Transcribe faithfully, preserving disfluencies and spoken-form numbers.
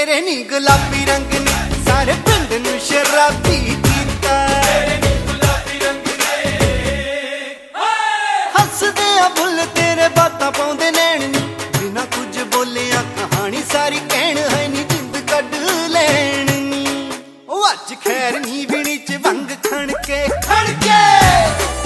तेरे नी गुलाबी रंग ने सारे पिंड नू शराबी कीता। हसदे आ बुल तेरे बातां पाउंदे नैण नी बिना कुछ बोलिया कहानी सारी कहण है नी जिंद कढ लैण नी। ओ अज खैर नी विणी च वंग खण के खण के